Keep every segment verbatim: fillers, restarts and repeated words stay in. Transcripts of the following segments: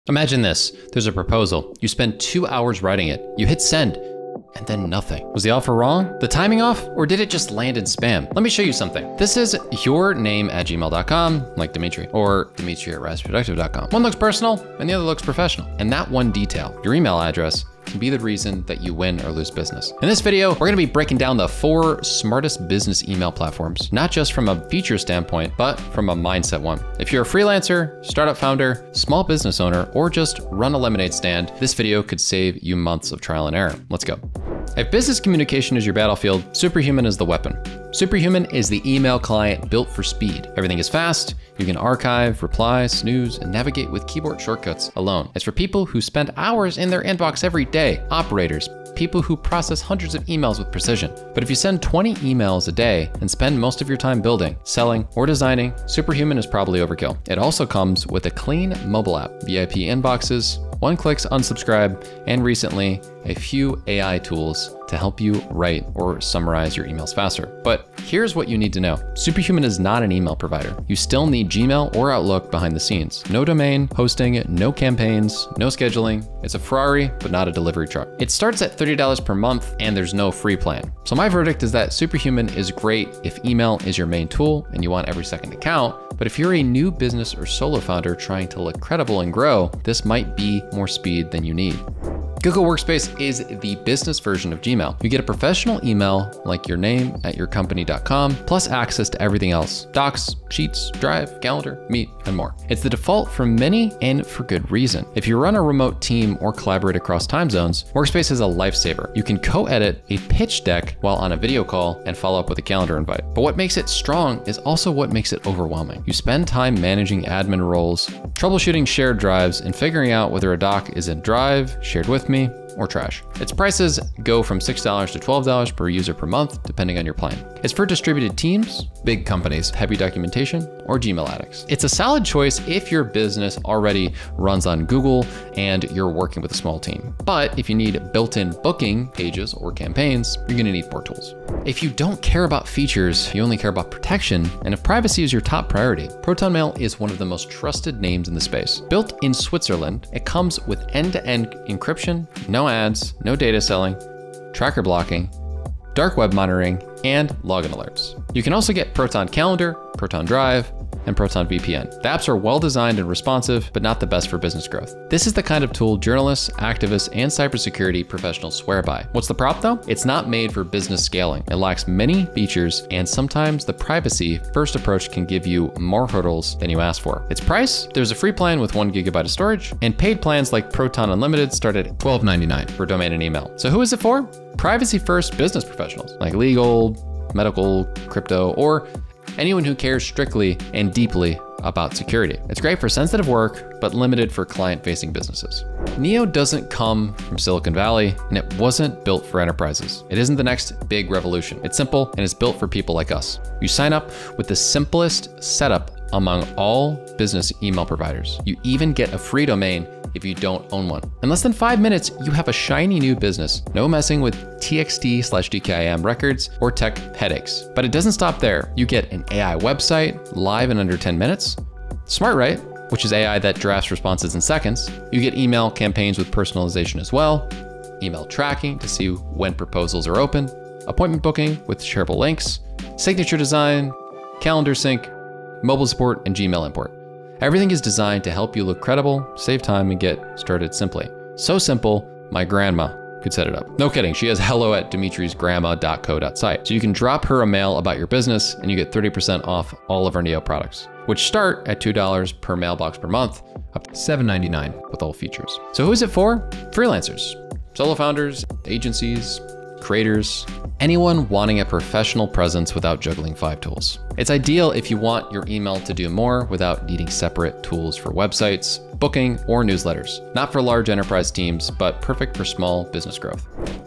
Imagine this, there's a proposal. You spend two hours writing it. You hit send, and then nothing. Was the offer wrong? The timing off? Or did it just land in spam? Let me show you something. This is your name at gmail dot com, like Dimitri, or Dimitri at rise productive dot com. One looks personal, and the other looks professional. And that one detail, your email address, can be the reason that you win or lose business. In this video, we're gonna be breaking down the four smartest business email platforms, not just from a feature standpoint, but from a mindset one. If you're a freelancer, startup founder, small business owner, or just run a lemonade stand, this video could save you months of trial and error. Let's go. If business communication is your battlefield, Superhuman is the weapon. Superhuman is the email client built for speed. Everything is fast. You can archive, reply, snooze, and navigate with keyboard shortcuts alone. It's for people who spend hours in their inbox every day, operators, people who process hundreds of emails with precision. But if you send twenty emails a day and spend most of your time building, selling, or designing, Superhuman is probably overkill. It also comes with a clean mobile app, V I P inboxes, one-clicks unsubscribe, and recently, a few A I tools to help you write or summarize your emails faster. But here's what you need to know. Superhuman is not an email provider. You still need Gmail or Outlook behind the scenes. No domain, hosting, no campaigns, no scheduling. It's a Ferrari, but not a delivery truck. It starts at thirty dollars per month and there's no free plan. So my verdict is that Superhuman is great if email is your main tool and you want every second to count. But if you're a new business or solo founder trying to look credible and grow, this might be more speed than you need. Google Workspace is the business version of Gmail. You get a professional email like your name at your company dot com, plus access to everything else: Docs, Sheets, Drive, Calendar, Meet, and more. It's the default for many and for good reason. If you run a remote team or collaborate across time zones, Workspace is a lifesaver. You can co-edit a pitch deck while on a video call and follow up with a calendar invite. But what makes it strong is also what makes it overwhelming. You spend time managing admin roles, troubleshooting shared drives, and figuring out whether a doc is in Drive, shared with me, or trash. Its prices go from six dollars to twelve dollars per user per month, depending on your plan. It's for distributed teams, big companies, heavy documentation, or Gmail addicts. It's a solid choice if your business already runs on Google and you're working with a small team. But if you need built-in booking pages or campaigns, you're gonna need more tools. If you don't care about features, you only care about protection, and if privacy is your top priority, Proton Mail is one of the most trusted names in the space. Built in Switzerland, it comes with end-to-end encryption, no ads, no data selling, tracker blocking, dark web monitoring, and login alerts. You can also get Proton Calendar, Proton Drive, and Proton V P N. The apps are well designed and responsive, but not the best for business growth. This is the kind of tool journalists, activists, and cybersecurity professionals swear by. What's the prop though? It's not made for business scaling. It lacks many features, and sometimes the privacy first approach can give you more hurdles than you asked for. Its price? There's a free plan with one gigabyte of storage, and paid plans like Proton Unlimited start at twelve ninety-nine for domain and email. So who is it for? Privacy first business professionals like legal, medical, crypto, or anyone who cares strictly and deeply about security. It's great for sensitive work, but limited for client-facing businesses. Neo doesn't come from Silicon Valley, and it wasn't built for enterprises. It isn't the next big revolution. It's simple, and it's built for people like us. You sign up with the simplest setup among all business email providers. You even get a free domain if you don't own one. In less than five minutes, you have a shiny new business. No messing with T X T slash D K I M records or tech headaches. But it doesn't stop there. You get an A I website live in under ten minutes. Smart Write, which is A I that drafts responses in seconds. You get email campaigns with personalization as well. Email tracking to see when proposals are open. Appointment booking with shareable links. Signature design, calendar sync, mobile support, and Gmail import. Everything is designed to help you look credible, save time, and get started simply. So simple, my grandma could set it up. No kidding, she has hello at dimitris grandma dot co dot site. So you can drop her a mail about your business and you get thirty percent off all of our Neo products, which start at two dollars per mailbox per month, up to seven ninety-nine with all features. So who is it for? Freelancers, solo founders, agencies, creators, anyone wanting a professional presence without juggling five tools. It's ideal if you want your email to do more without needing separate tools for websites, booking, or newsletters. Not for large enterprise teams, but perfect for small business growth.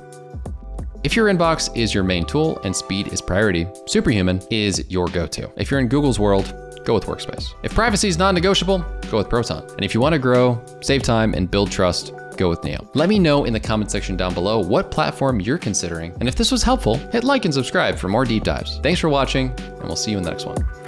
If your inbox is your main tool and speed is priority, Superhuman is your go-to. If you're in Google's world, go with Workspace. If privacy is non-negotiable, go with Proton. And if you want to grow, save time, and build trust, go with Neo. Let me know in the comment section down below what platform you're considering. And if this was helpful, hit like and subscribe for more deep dives. Thanks for watching, and we'll see you in the next one.